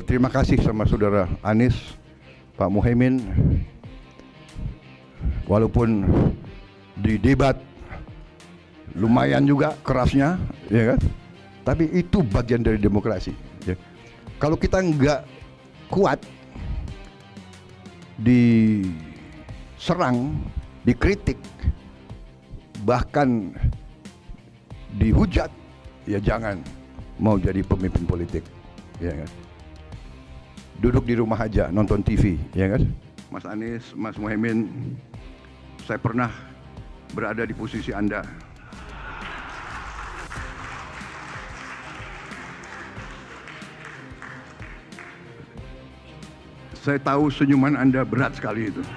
terima kasih sama saudara Anies, Pak Muhaimin, walaupun di debat lumayan juga kerasnya, ya kan? Tapi itu bagian dari demokrasi. Ya. Kalau kita nggak kuat diserang, dikritik, bahkan dihujat, ya jangan mau jadi pemimpin politik, ya kan? Duduk di rumah aja nonton TV, ya kan? Mas Anies, Mas Muhaimin, saya pernah berada di posisi Anda. Saya tahu senyuman Anda berat sekali itu.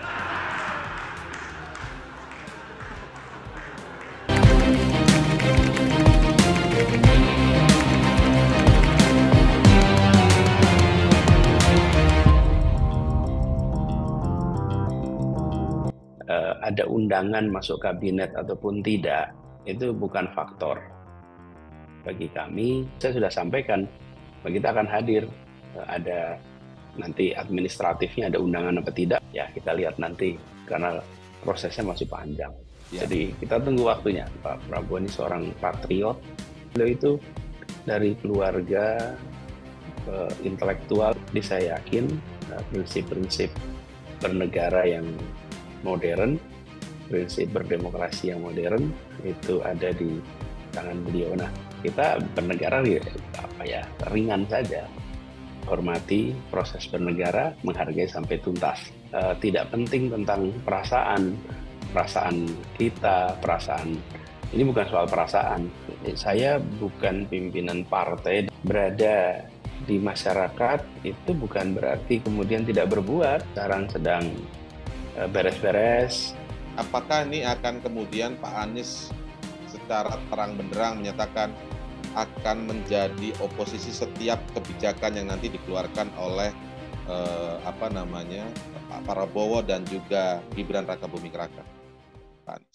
Ada undangan masuk kabinet ataupun tidak, itu bukan faktor. Bagi kami, saya sudah sampaikan, kita akan hadir. Ada nanti administratifnya, ada undangan apa tidak, ya kita lihat nanti, karena prosesnya masih panjang. Ya. Jadi kita tunggu waktunya. Pak Prabowo ini seorang patriot. Beliau itu dari keluarga intelektual, jadi saya yakin prinsip-prinsip bernegara yang modern, prinsip berdemokrasi yang modern itu ada di tangan beliau. Nah, kita bernegara ringan saja, hormati proses bernegara, menghargai sampai tuntas. Tidak penting tentang perasaan kita, ini bukan soal perasaan. Saya bukan pimpinan partai, berada di masyarakat itu bukan berarti kemudian tidak berbuat. Sekarang sedang beres-beres. Apakah ini akan kemudian Pak Anies secara terang benderang menyatakan akan menjadi oposisi setiap kebijakan yang nanti dikeluarkan oleh Pak Prabowo dan juga Gibran Rakabuming Raka, Pak Anies?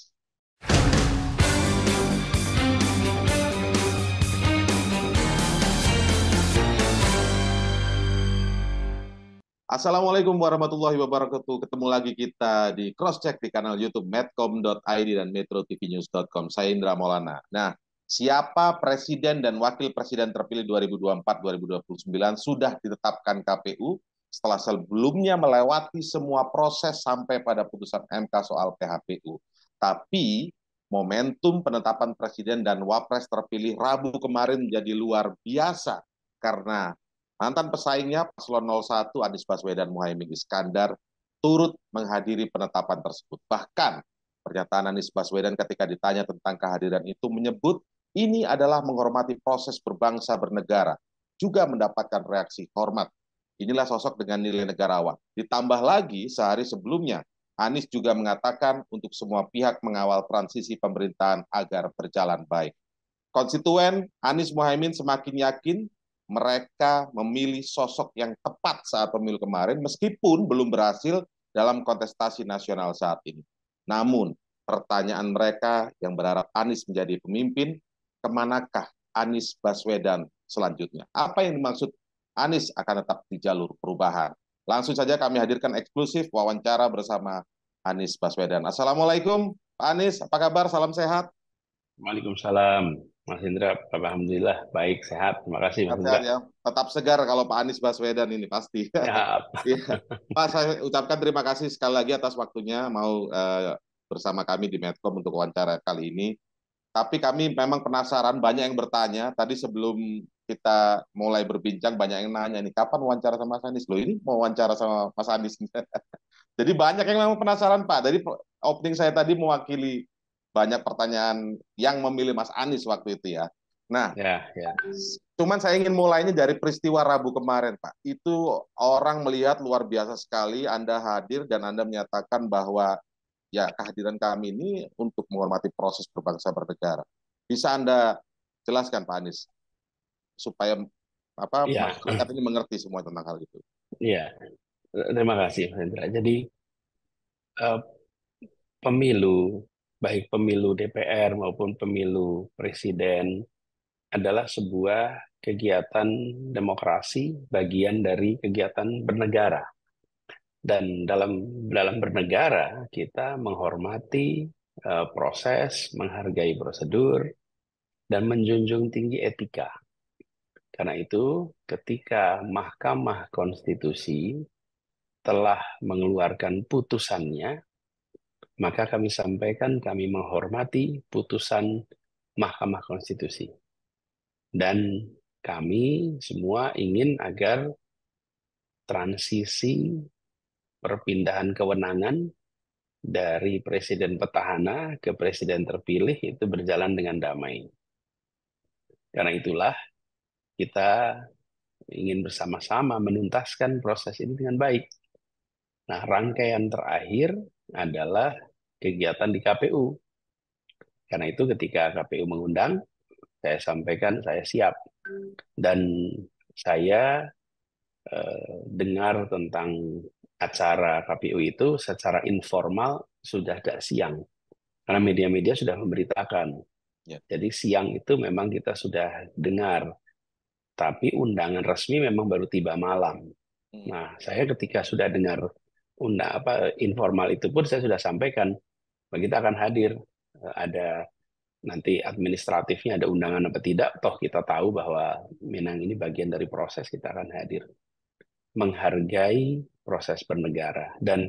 Assalamualaikum warahmatullahi wabarakatuh. Ketemu lagi kita di Crosscheck di kanal YouTube medcom.id dan metrotvnews.com. Saya Indra Maulana. Nah, siapa presiden dan wakil presiden terpilih 2024-2029 sudah ditetapkan KPU setelah sebelumnya melewati semua proses sampai pada putusan MK soal PHPU. Tapi momentum penetapan presiden dan wapres terpilih Rabu kemarin menjadi luar biasa karena mantan pesaingnya Paslon 01 Anies Baswedan Muhaimin Iskandar turut menghadiri penetapan tersebut. Bahkan pernyataan Anies Baswedan ketika ditanya tentang kehadiran itu menyebut ini adalah menghormati proses berbangsa bernegara, juga mendapatkan reaksi hormat. Inilah sosok dengan nilai negarawan. Ditambah lagi sehari sebelumnya Anies juga mengatakan untuk semua pihak mengawal transisi pemerintahan agar berjalan baik. Konstituen Anies Muhaimin semakin yakin mereka memilih sosok yang tepat saat pemilu kemarin meskipun belum berhasil dalam kontestasi nasional saat ini. Namun, pertanyaan mereka yang berharap Anies menjadi pemimpin, kemanakah Anies Baswedan selanjutnya? Apa yang dimaksud Anies akan tetap di jalur perubahan? Langsung saja kami hadirkan eksklusif wawancara bersama Anies Baswedan. Assalamualaikum Pak Anies, apa kabar? Salam sehat. Waalaikumsalam. Mas Indra, alhamdulillah baik, sehat. Terima kasih, Mas Indra. Ya. Tetap segar kalau Pak Anies Baswedan ini pasti. Ya. Pak, saya ucapkan terima kasih sekali lagi atas waktunya mau bersama kami di Medcom untuk wawancara kali ini. Tapi kami memang penasaran, banyak yang bertanya. Tadi sebelum kita mulai berbincang, banyak yang nanya nih, kapan wawancara sama Mas Anies? Loh, ini mau wawancara sama Mas Anies. Jadi banyak yang memang penasaran, Pak. Dari opening saya tadi mewakili banyak pertanyaan yang memilih Mas Anies waktu itu ya. Nah, cuman saya ingin mulainya dari peristiwa Rabu kemarin, Pak. Itu orang melihat luar biasa sekali Anda hadir dan Anda menyatakan bahwa ya kehadiran kami ini untuk menghormati proses berbangsa bernegara. Bisa Anda jelaskan, Pak Anies, supaya masyarakat ini mengerti semua tentang hal itu? Iya, terima kasih, Mas Indra. Jadi pemilu, baik pemilu DPR maupun pemilu presiden, adalah sebuah kegiatan demokrasi, bagian dari kegiatan bernegara. Dan dalam bernegara kita menghormati proses, menghargai prosedur, dan menjunjung tinggi etika. Karena itu, ketika Mahkamah Konstitusi telah mengeluarkan putusannya, maka kami sampaikan kami menghormati putusan Mahkamah Konstitusi. Dan kami semua ingin agar transisi perpindahan kewenangan dari presiden petahana ke presiden terpilih itu berjalan dengan damai. Karena itulah kita ingin bersama-sama menuntaskan proses ini dengan baik. Nah, rangkaian terakhir adalah kegiatan di KPU. Karena itu ketika KPU mengundang, saya sampaikan saya siap. Dan saya dengar tentang acara KPU itu secara informal sudah agak siang. Karena media-media sudah memberitakan. Ya. Jadi siang itu memang kita sudah dengar. Tapi undangan resmi memang baru tiba malam. Nah, saya ketika sudah dengar informal itu pun saya sudah sampaikan, kita akan hadir. Ada nanti administratifnya ada undangan apa tidak, toh kita tahu bahwa Minang ini bagian dari proses, kita akan hadir. Menghargai proses bernegara. Dan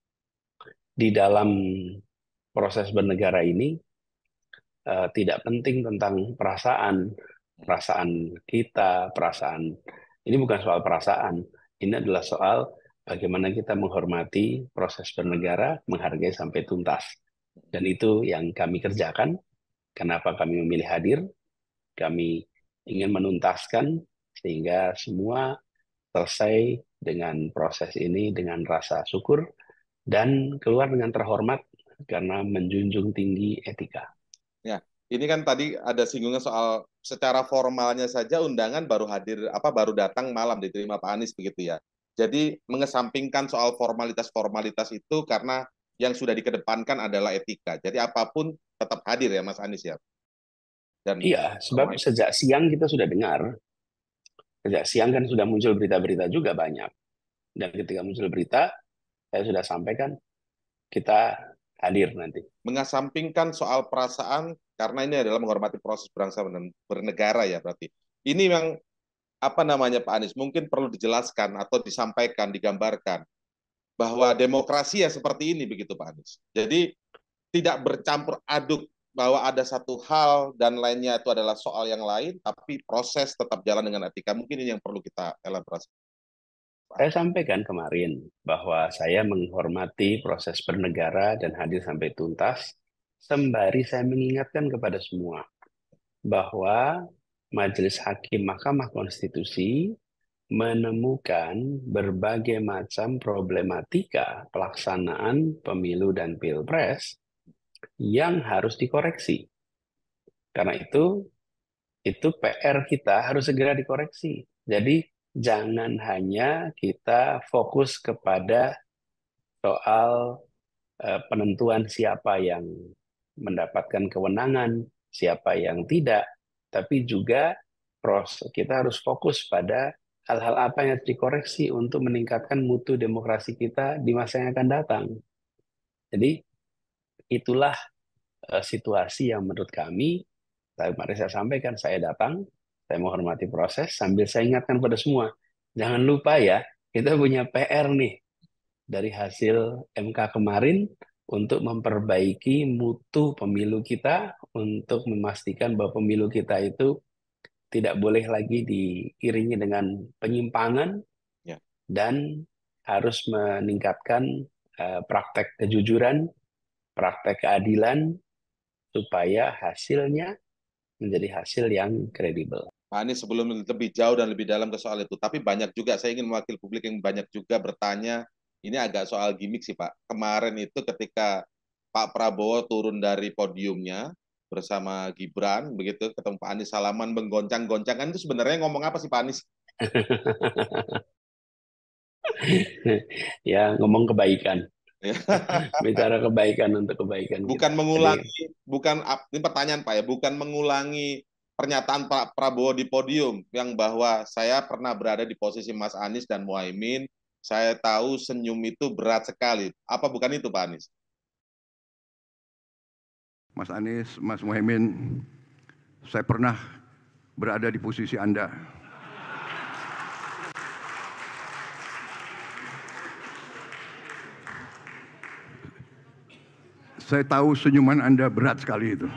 di dalam proses bernegara ini tidak penting tentang perasaan kita, ini bukan soal perasaan, ini adalah soal bagaimana kita menghormati proses bernegara, menghargai sampai tuntas. Dan itu yang kami kerjakan. Kenapa kami memilih hadir? Kami ingin menuntaskan sehingga semua selesai dengan proses ini dengan rasa syukur dan keluar dengan terhormat karena menjunjung tinggi etika. Ya, ini kan tadi ada singgungan soal secara formalnya saja undangan baru datang malam diterima Pak Anies begitu ya. Jadi mengesampingkan soal formalitas-formalitas itu karena yang sudah dikedepankan adalah etika. Jadi apapun tetap hadir ya Mas Anies ya. Dan iya, sebab sejak siang kita sudah dengar. Sejak siang kan sudah muncul berita-berita juga banyak. Dan ketika muncul berita, saya sudah sampaikan kita hadir nanti. Mengesampingkan soal perasaan karena ini adalah menghormati proses bangsa dan bernegara ya berarti. Ini yang Pak Anies mungkin perlu dijelaskan atau disampaikan, digambarkan bahwa demokrasi ya seperti ini begitu Pak Anies. Jadi tidak bercampur aduk bahwa ada satu hal dan lainnya itu adalah soal yang lain, tapi proses tetap jalan dengan etika. Mungkin ini yang perlu kita elaborasi. Saya sampaikan kemarin bahwa saya menghormati proses bernegara dan hadir sampai tuntas, sembari saya mengingatkan kepada semua bahwa Majelis Hakim Mahkamah Konstitusi menemukan berbagai macam problematika pelaksanaan pemilu dan pilpres yang harus dikoreksi. Karena itu PR kita harus segera dikoreksi. Jadi jangan hanya kita fokus kepada soal penentuan siapa yang mendapatkan kewenangan, siapa yang tidak, tapi juga kita harus fokus pada hal-hal apa yang harus dikoreksi untuk meningkatkan mutu demokrasi kita di masa yang akan datang. Jadi itulah situasi yang menurut kami, mari saya sampaikan, saya datang, saya menghormati proses, sambil saya ingatkan pada semua, jangan lupa ya, kita punya PR nih dari hasil MK kemarin untuk memperbaiki mutu pemilu kita, untuk memastikan bahwa pemilu kita itu tidak boleh lagi diiringi dengan penyimpangan, Ya. dan harus meningkatkan praktek kejujuran, praktek keadilan, supaya hasilnya menjadi hasil yang kredibel. Pak Anies sebelum lebih jauh dan lebih dalam ke soal itu, tapi banyak juga, saya ingin mewakili publik yang banyak juga bertanya, ini agak soal gimmick sih Pak. Kemarin itu ketika Pak Prabowo turun dari podiumnya bersama Gibran, begitu ketemu Pak Anies salaman menggoncang-goncangkan, itu sebenarnya ngomong apa sih Pak Anies? Ya, ngomong kebaikan. Bicara kebaikan untuk kebaikan bukan kita. mengulangi, ini pertanyaan Pak ya, bukan mengulangi pernyataan Pak Prabowo di podium yang bahwa saya pernah berada di posisi Mas Anies dan Muhaimin, saya tahu senyum itu berat sekali. Apa bukan itu, Pak Anies? Mas Anies, Mas Muhaimin, saya pernah berada di posisi Anda. Saya tahu senyuman Anda berat sekali itu.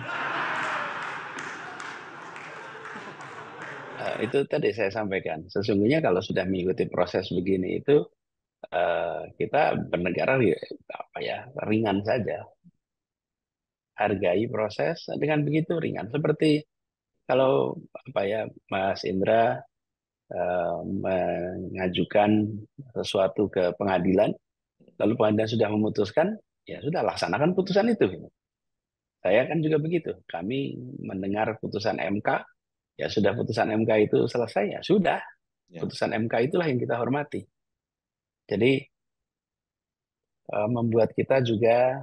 Itu tadi saya sampaikan. Sesungguhnya kalau sudah mengikuti proses begini itu kita bernegara ringan saja. Hargai proses dengan begitu ringan. Seperti kalau Mas Indra mengajukan sesuatu ke pengadilan, lalu pengadilan sudah memutuskan, ya sudah laksanakan putusan itu. Saya kan juga begitu. Kami mendengar putusan MK, ya sudah putusan MK itu selesai, ya sudah. Putusan MK itulah yang kita hormati. Jadi membuat kita juga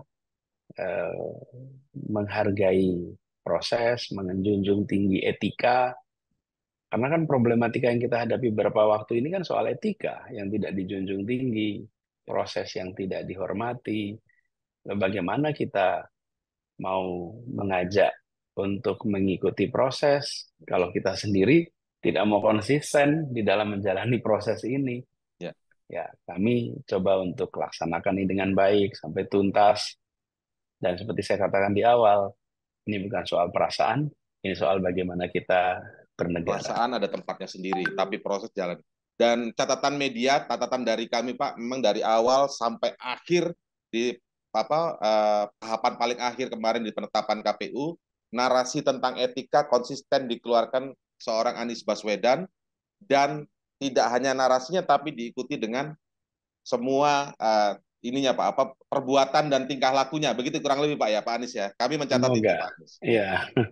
menghargai proses, menjunjung tinggi etika, karena kan problematika yang kita hadapi beberapa waktu ini kan soal etika yang tidak dijunjung tinggi, proses yang tidak dihormati. Bagaimana kita mau mengajak untuk mengikuti proses kalau kita sendiri tidak mau konsisten di dalam menjalani proses ini? Ya, kami coba untuk laksanakan ini dengan baik sampai tuntas. Dan seperti saya katakan di awal, ini bukan soal perasaan, ini soal bagaimana kita bernegara. Perasaan ada tempatnya sendiri, tapi proses jalan. Dan catatan media, catatan dari kami Pak, memang dari awal sampai akhir di tahapan paling akhir kemarin di penetapan KPU, narasi tentang etika konsisten dikeluarkan seorang Anies Baswedan, dan tidak hanya narasinya tapi diikuti dengan semua ininya Pak, perbuatan dan tingkah lakunya. Begitu kurang lebih Pak ya, Pak Anies ya. Kami mencatat itu Pak Anies. Iya.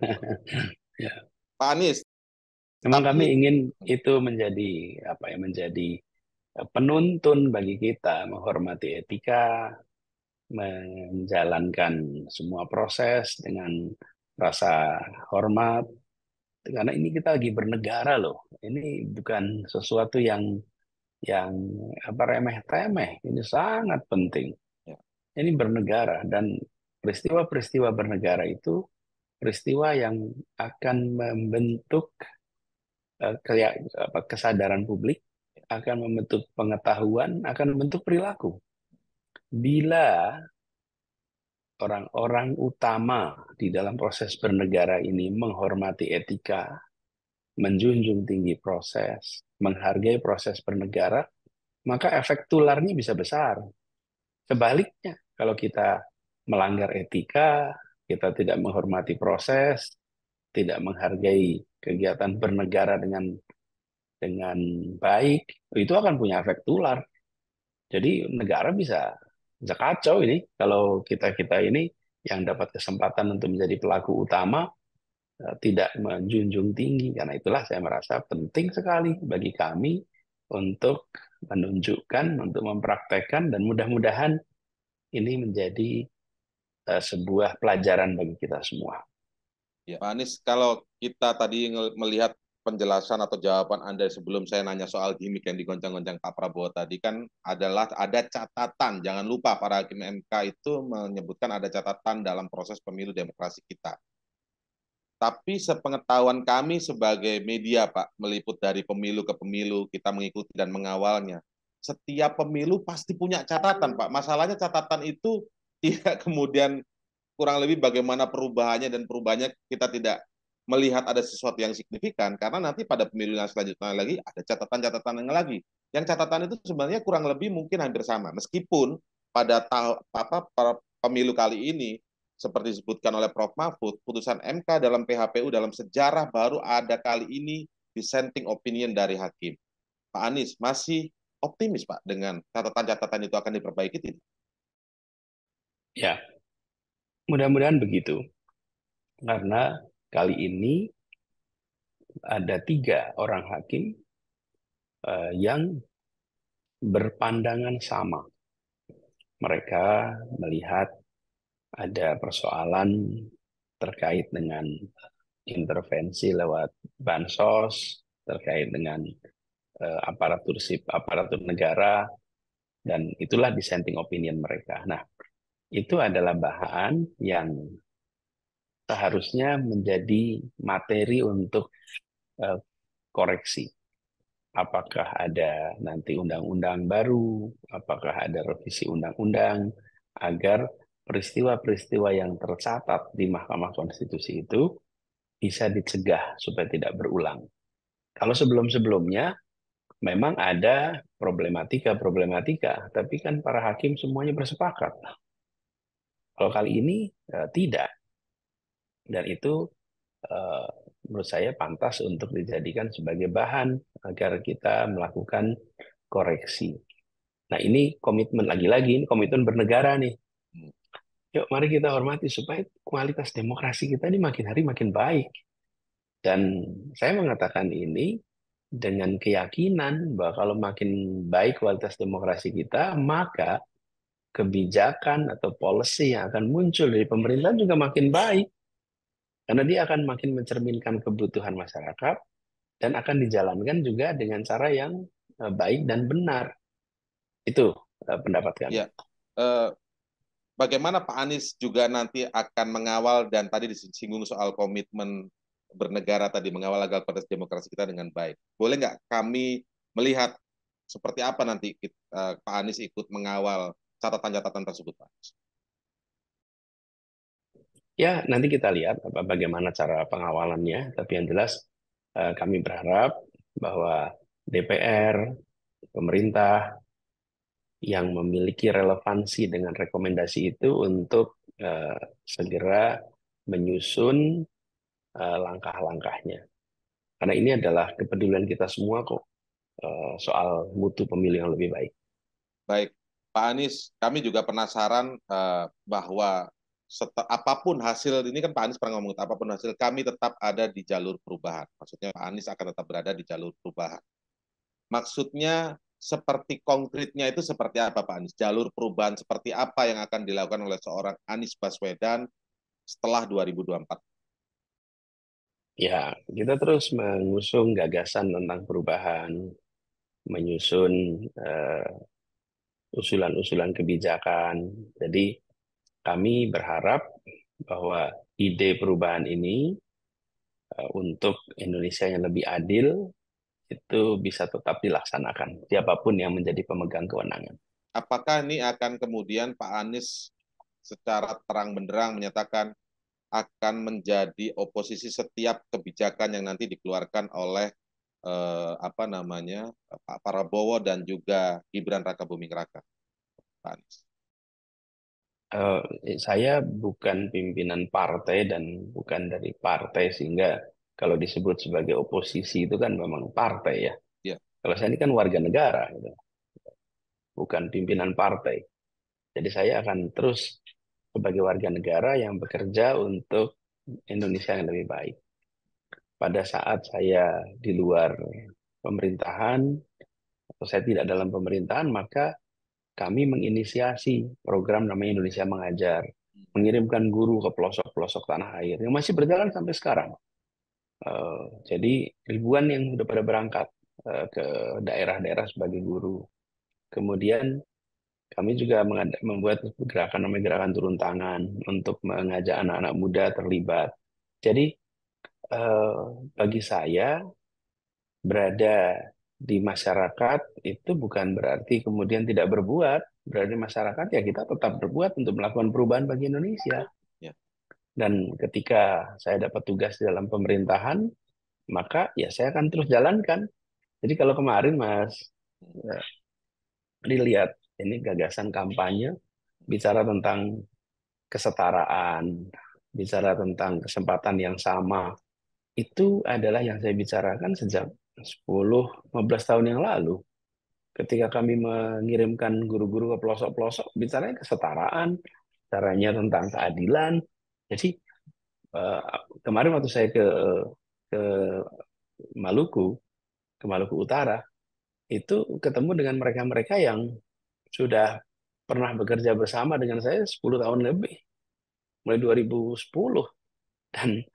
Pak Anies, memang kami ingin itu menjadi penuntun bagi kita menghormati etika, menjalankan semua proses dengan rasa hormat, karena ini kita lagi bernegara loh. Ini bukan sesuatu yang remeh-temeh. Ini sangat penting. Ini bernegara, dan peristiwa-peristiwa bernegara itu peristiwa yang akan membentuk kesadaran publik, akan membentuk pengetahuan, akan membentuk perilaku. Bila orang-orang utama di dalam proses bernegara ini menghormati etika, menjunjung tinggi proses, menghargai proses bernegara, maka efek tularnya bisa besar. Sebaliknya, kalau kita melanggar etika, kita tidak menghormati proses, tidak menghargai kegiatan bernegara dengan baik, itu akan punya efek tular. Jadi negara bisa kacau ini kalau kita ini yang dapat kesempatan untuk menjadi pelaku utama tidak menjunjung tinggi. Karena itulah saya merasa penting sekali bagi kami untuk menunjukkan, untuk mempraktekkan, dan mudah-mudahan ini menjadi sebuah pelajaran bagi kita semua. Ya, Pak Anies, kalau kita tadi melihat penjelasan atau jawaban Anda sebelum saya nanya soal gimmick yang digoncang-goncang Pak Prabowo tadi, kan adalah ada catatan. Jangan lupa para hakim MK itu menyebutkan ada catatan dalam proses pemilu demokrasi kita. Tapi sepengetahuan kami sebagai media, Pak, meliput dari pemilu ke pemilu, kita mengikuti dan mengawalnya. Setiap pemilu pasti punya catatan, Pak. Masalahnya catatan itu tidak kemudian kurang lebih bagaimana perubahannya, dan perubahannya kita tidak melihat ada sesuatu yang signifikan, karena nanti pada pemilu yang selanjutnya lagi ada catatan-catatan yang lagi. Yang catatan itu sebenarnya kurang lebih mungkin hampir sama, meskipun pada pemilu kali ini seperti disebutkan oleh Prof. Mahfud, putusan MK dalam PHPU dalam sejarah baru ada kali ini dissenting opinion dari hakim. Pak Anies masih optimis Pak dengan catatan-catatan itu akan diperbaiki tidak? Ya, mudah-mudahan begitu. Karena kali ini ada 3 orang hakim yang berpandangan sama. Mereka melihat ada persoalan terkait dengan intervensi lewat bansos terkait dengan aparatur negara, dan itulah dissenting opinion mereka. Nah, itu adalah bahan yang seharusnya menjadi materi untuk eh, koreksi. Apakah ada nanti undang-undang baru, apakah ada revisi undang-undang, agar peristiwa-peristiwa yang tercatat di Mahkamah Konstitusi itu bisa dicegah supaya tidak berulang. Kalau sebelum-sebelumnya memang ada problematika, tapi kan para hakim semuanya bersepakat. Kalau kali ini tidak, dan itu eh, menurut saya pantas untuk dijadikan sebagai bahan agar kita melakukan koreksi. Nah, ini komitmen, lagi-lagi ini komitmen bernegara nih. Yuk mari kita hormati supaya kualitas demokrasi kita ini makin hari makin baik. Dan saya mengatakan ini dengan keyakinan bahwa kalau makin baik kualitas demokrasi kita, maka kebijakan atau policy yang akan muncul dari pemerintah juga makin baik. Karena dia akan makin mencerminkan kebutuhan masyarakat dan akan dijalankan juga dengan cara yang baik dan benar. Itu pendapat kami. Ya, eh, bagaimana Pak Anies juga nanti akan mengawal, dan tadi disinggung soal komitmen bernegara tadi, mengawal agar kualitas demokrasi kita dengan baik. Boleh nggak kami melihat seperti apa nanti Pak Anies ikut mengawal catatan-catatan tersebut, Pak? Ya, nanti kita lihat bagaimana cara pengawalannya. Tapi yang jelas kami berharap bahwa DPR, pemerintah yang memiliki relevansi dengan rekomendasi itu untuk segera menyusun langkah-langkahnya. Karena ini adalah kepedulian kita semua kok, soal mutu pemilu yang lebih baik. Baik, Pak Anies, kami juga penasaran bahwa apapun hasil, ini kan Pak Anies pernah ngomong, apapun hasil kami tetap ada di jalur perubahan. Maksudnya Pak Anies akan tetap berada di jalur perubahan. Maksudnya seperti konkretnya itu seperti apa Pak Anies? Jalur perubahan seperti apa yang akan dilakukan oleh seorang Anies Baswedan setelah 2024? Ya, kita terus mengusung gagasan tentang perubahan, menyusun usulan-usulan kebijakan. Jadi kami berharap bahwa ide perubahan ini untuk Indonesia yang lebih adil itu bisa tetap dilaksanakan, siapapun yang menjadi pemegang kewenangan. Apakah ini akan kemudian Pak Anies secara terang benderang menyatakan akan menjadi oposisi setiap kebijakan yang nanti dikeluarkan oleh apa namanya Pak Prabowo dan juga Gibran Rakabuming Raka, Pak Anies? Saya bukan pimpinan partai dan bukan dari partai, sehingga kalau disebut sebagai oposisi itu kan memang partai ya. Ya. Kalau saya ini kan warga negara, gitu, bukan pimpinan partai. Jadi saya akan terus sebagai warga negara yang bekerja untuk Indonesia yang lebih baik. Pada saat saya di luar pemerintahan atau saya tidak dalam pemerintahan, maka kami menginisiasi program namanya Indonesia Mengajar, mengirimkan guru ke pelosok-pelosok tanah air yang masih berjalan sampai sekarang. Jadi ribuan yang sudah pada berangkat ke daerah-daerah sebagai guru. Kemudian kami juga membuat gerakan namanya gerakan turun tangan untuk mengajak anak-anak muda terlibat. Jadi bagi saya berada di masyarakat itu bukan berarti kemudian tidak berbuat. Berada di masyarakat ya kita tetap berbuat untuk melakukan perubahan bagi Indonesia. Ya. Dan ketika saya dapat tugas di dalam pemerintahan, maka ya saya akan terus jalankan. Jadi kalau kemarin Mas dilihat ini gagasan kampanye bicara tentang kesetaraan, bicara tentang kesempatan yang sama, itu adalah yang saya bicarakan sejak 10-15 tahun yang lalu. Ketika kami mengirimkan guru-guru ke pelosok-pelosok, bicaranya kesetaraan, caranya tentang keadilan. Jadi kemarin waktu saya ke Maluku, ke Maluku Utara, itu ketemu dengan mereka-mereka yang sudah pernah bekerja bersama dengan saya 10 tahun lebih, mulai 2010. Dan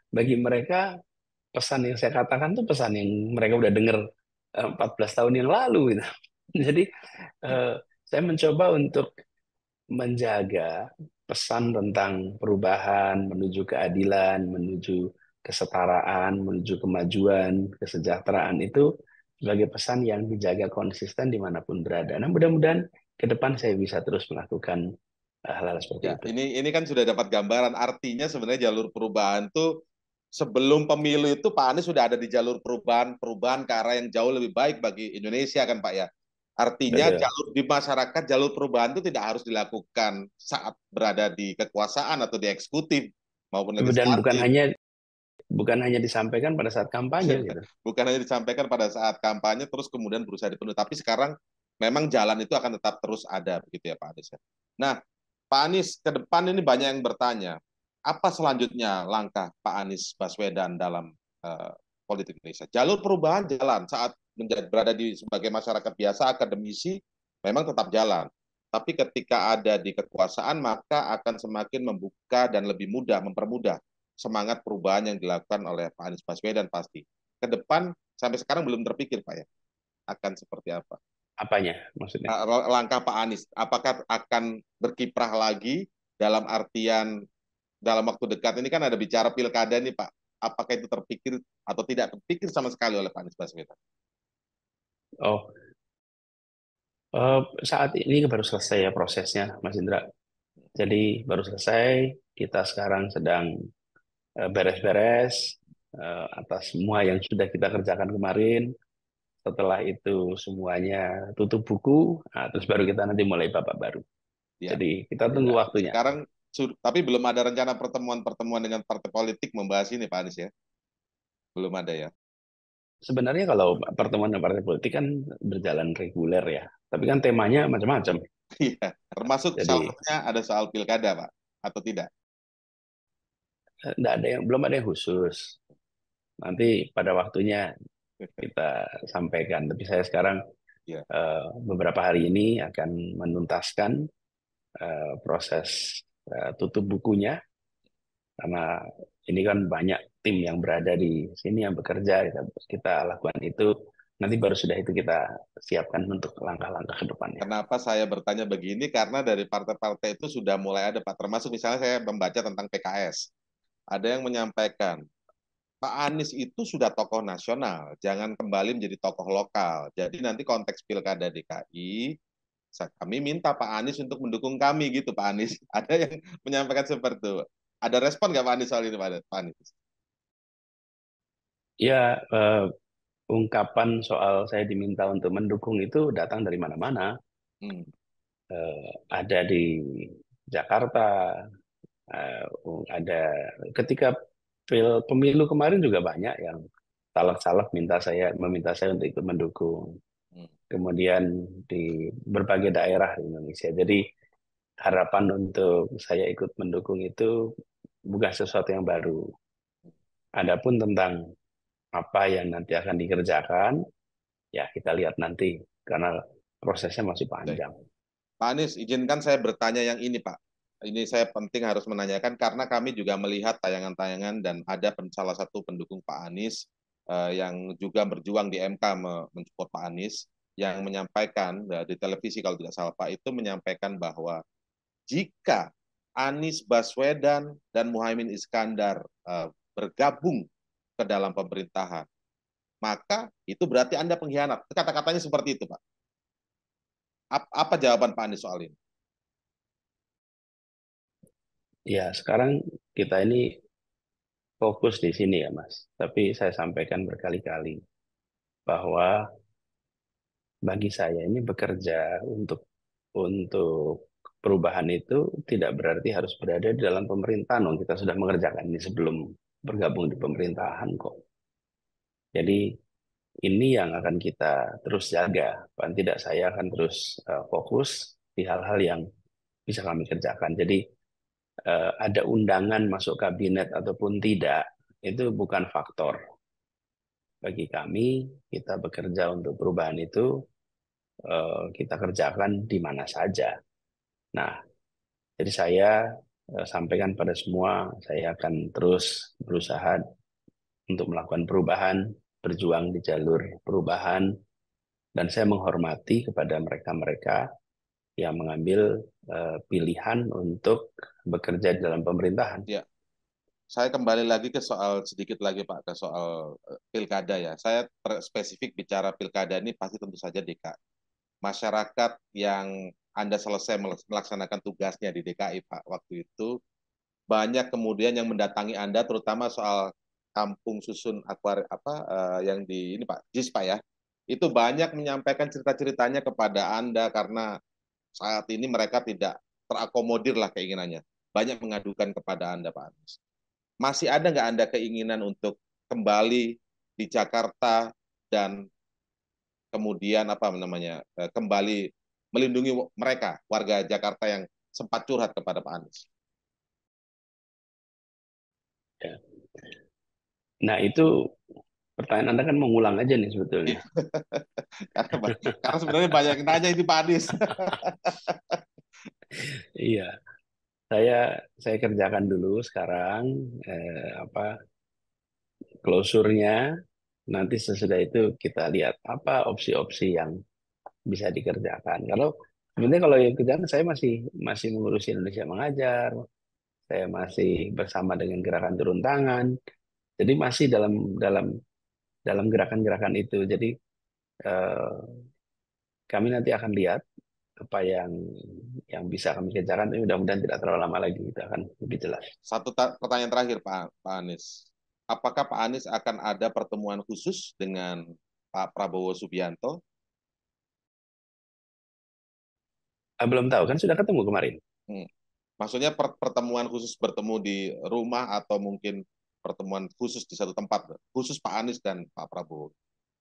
bagi mereka pesan yang saya katakan tuh pesan yang mereka udah dengar 14 tahun yang lalu gitu. Jadi eh, saya mencoba untuk menjaga pesan tentang perubahan menuju keadilan, menuju kesetaraan, menuju kemajuan, kesejahteraan itu sebagai pesan yang dijaga konsisten dimanapun berada. Nah, mudah-mudahan ke depan saya bisa terus melakukan hal-hal seperti Ya, itu. ini kan sudah dapat gambaran. Artinya sebenarnya jalur perubahan tuh sebelum pemilu itu Pak Anies sudah ada di jalur perubahan ke arah yang jauh lebih baik bagi Indonesia kan Pak ya. Artinya Betul. jalur di masyarakat, jalur perubahan itu tidak harus dilakukan saat berada di kekuasaan atau di eksekutif maupun Dan legislatif. bukan hanya disampaikan pada saat kampanye gitu. Bukan hanya disampaikan pada saat kampanye terus kemudian berusaha dipenuhi, tapi sekarang memang jalan itu akan tetap terus ada begitu ya Pak Anies ya. Nah, Pak Anies ke depan ini banyak yang bertanya, apa selanjutnya langkah Pak Anies Baswedan dalam uh, politik Indonesia? Jalur perubahan jalan saat berada di sebagai masyarakat biasa, akademisi, memang tetap jalan. Tapi ketika ada di kekuasaan, maka akan semakin membuka dan lebih mudah, mempermudah semangat perubahan yang dilakukan oleh Pak Anies Baswedan pasti. Ke depan sampai sekarang belum terpikir Pak ya, akan seperti apa? Apanya maksudnya? Langkah Pak Anies, apakah akan berkiprah lagi dalam artian dalam waktu dekat ini kan ada bicara pilkada nih Pak, apakah itu terpikir atau tidak terpikir sama sekali oleh Pak Anies Baswedan? Oh, saat ini baru selesai ya prosesnya, Mas Indra. Jadi baru selesai, kita sekarang sedang beres-beres atas semua yang sudah kita kerjakan kemarin. Setelah itu semuanya tutup buku, nah, terus baru kita nanti mulai babak baru. Ya, Jadi kita tunggu waktunya. sekarang tapi belum ada rencana pertemuan-pertemuan dengan partai politik membahas ini Pak Anies ya, belum ada ya. Sebenarnya kalau pertemuan dengan partai politik kan berjalan reguler ya, tapi kan temanya macam-macam. Iya, termasuk salah Jadi satunya ada soal pilkada Pak, atau tidak? nggak ada yang belum ada yang khusus. Nanti pada waktunya kita sampaikan. Tapi saya sekarang Ya. beberapa hari ini akan menuntaskan proses tutup bukunya karena ini kan banyak tim yang berada di sini yang bekerja, kita lakukan itu, nanti baru sudah itu kita siapkan untuk langkah-langkah ke depannya. Kenapa saya bertanya begini? Karena dari partai-partai itu sudah mulai ada Pak, termasuk misalnya saya membaca tentang PKS. Ada yang menyampaikan, Pak Anies itu sudah tokoh nasional, jangan kembali menjadi tokoh lokal. Jadi nanti konteks pilkada DKI, kami minta Pak Anies untuk mendukung kami gitu Pak Anies. Ada yang menyampaikan seperti itu. Ada respon nggak Pak Anies soal ini Pak Anies? Ya, ungkapan soal saya diminta untuk mendukung itu datang dari mana-mana. Hmm. Ada di Jakarta, ada ketika pemilu kemarin juga banyak yang salak-salak meminta saya untuk ikut mendukung. Hmm. Kemudian di berbagai daerah di Indonesia. Jadi harapan untuk saya ikut mendukung itu bukan sesuatu yang baru. Adapun tentang apa yang nanti akan dikerjakan, ya kita lihat nanti karena prosesnya masih Baik. panjang. Pak Anies, izinkan saya bertanya yang ini Pak. Ini saya penting harus menanyakan karena kami juga melihat tayangan-tayangan dan ada salah satu pendukung Pak Anies yang juga berjuang di MK mensupport Pak Anies yang menyampaikan di televisi kalau tidak salah Pak itu menyampaikan bahwa jika Anies Baswedan dan Muhaimin Iskandar bergabung ke dalam pemerintahan, maka itu berarti Anda pengkhianat. Kata-katanya seperti itu, Pak. Apa jawaban Pak Anies soal ini? Ya, sekarang kita ini fokus di sini ya, Mas. Tapi saya sampaikan berkali-kali bahwa bagi saya ini bekerja untuk perubahan itu tidak berarti harus berada di dalam pemerintahan. Kita sudah mengerjakan ini sebelum bergabung di pemerintahan kok. Jadi ini yang akan kita terus jaga. Paling tidak saya akan terus fokus di hal-hal yang bisa kami kerjakan. Jadi ada undangan masuk kabinet ataupun tidak, itu bukan faktor. Bagi kami, kita bekerja untuk perubahan itu, kita kerjakan di mana saja. Nah, jadi saya sampaikan pada semua, saya akan terus berusaha untuk melakukan perubahan, berjuang di jalur perubahan, dan saya menghormati kepada mereka-mereka yang mengambil pilihan untuk bekerja di dalam pemerintahan. Ya, saya kembali lagi ke soal sedikit lagi Pak, ke soal pilkada ya. Saya spesifik bicara pilkada ini pasti tentu saja DKI. Masyarakat yang Anda selesai melaksanakan tugasnya di DKI Pak waktu itu, banyak kemudian yang mendatangi Anda terutama soal kampung susun yang di ini Pak, JIS Pak ya. Itu banyak menyampaikan cerita-ceritanya kepada Anda karena saat ini mereka tidak terakomodir lah keinginannya. Banyak mengadukan kepada Anda Pak Anies. Masih ada nggak Anda keinginan untuk kembali di Jakarta dan kemudian kembali melindungi mereka, warga Jakarta yang sempat curhat kepada Pak Anies? Ya. Nah, itu pertanyaan Anda kan mengulang aja nih sebetulnya. Karena sebenarnya banyak yang nanya ini Pak Anies. Iya, saya kerjakan dulu sekarang closure-nya. Nanti sesudah itu kita lihat apa opsi-opsi yang bisa dikerjakan. Sebenarnya kalau yang kerjaan saya masih mengurusi Indonesia Mengajar, saya masih bersama dengan gerakan turun tangan. Jadi masih dalam dalam dalam gerakan-gerakan itu. Jadi eh, kami nanti akan lihat apa yang bisa kami kerjakan. Tapi mudah-mudahan tidak terlalu lama lagi, itu akan lebih jelas. Satu pertanyaan terakhir Pak Anies. Apakah Pak Anies akan ada pertemuan khusus dengan Pak Prabowo Subianto? Belum tahu, kan sudah ketemu kemarin. Maksudnya pertemuan khusus bertemu di rumah atau mungkin pertemuan khusus di satu tempat, khusus Pak Anies dan Pak Prabowo?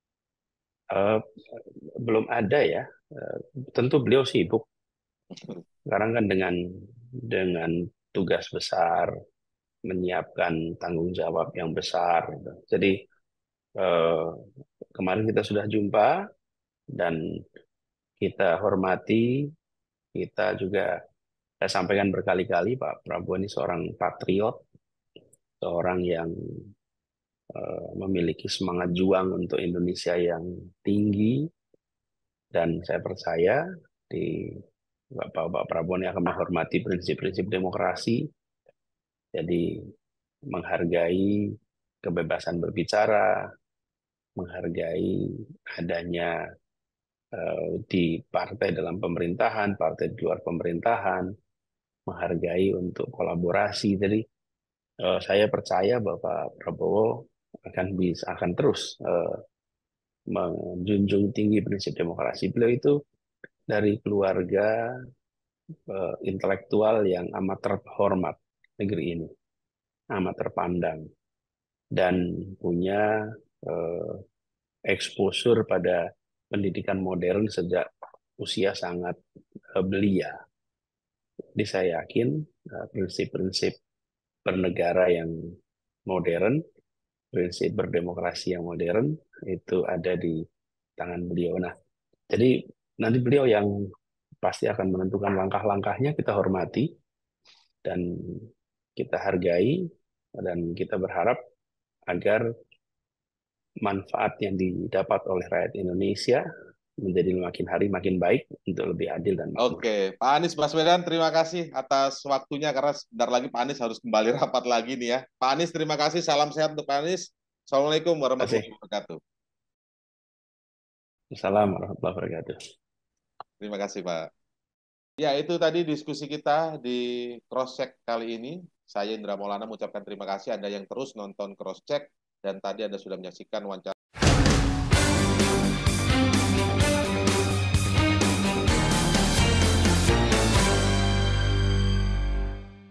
Eh, Belum ada ya. Tentu beliau sibuk. Sekarang kan dengan tugas besar, menyiapkan tanggung jawab yang besar. Jadi eh, kemarin kita sudah jumpa dan kita hormati, kita juga saya sampaikan berkali-kali Pak Prabowo ini seorang patriot, seorang yang memiliki semangat juang untuk Indonesia yang tinggi, dan saya percaya di Bapak Prabowo ini akan menghormati prinsip-prinsip demokrasi, jadi menghargai kebebasan berbicara, menghargai adanya di partai dalam pemerintahan, partai di luar pemerintahan, menghargai untuk kolaborasi. Jadi saya percaya Bapak Prabowo akan terus menjunjung tinggi prinsip demokrasi. Beliau itu dari keluarga intelektual yang amat terhormat negeri ini, amat terpandang, dan punya exposure pada pendidikan modern sejak usia sangat belia. Jadi saya yakin prinsip-prinsip bernegara yang modern, prinsip berdemokrasi yang modern itu ada di tangan beliau. Nah, jadi nanti beliau yang pasti akan menentukan langkah-langkahnya, kita hormati dan kita hargai, dan kita berharap agar manfaat yang didapat oleh rakyat Indonesia menjadi makin hari makin baik untuk lebih adil dan makmur. Oke, Pak Anies Baswedan, terima kasih atas waktunya karena sebentar lagi Pak Anies harus kembali rapat lagi nih ya. Pak Anies, terima kasih. Salam sehat untuk Pak Anies. Assalamualaikum warahmatullahi wabarakatuh. Assalamualaikum warahmatullahi wabarakatuh. Terima kasih, Pak. Ya, itu tadi diskusi kita di Crosscheck kali ini. Saya Indra Maulana mengucapkan terima kasih Anda yang terus nonton Crosscheck, dan tadi Anda sudah menyaksikan wawancara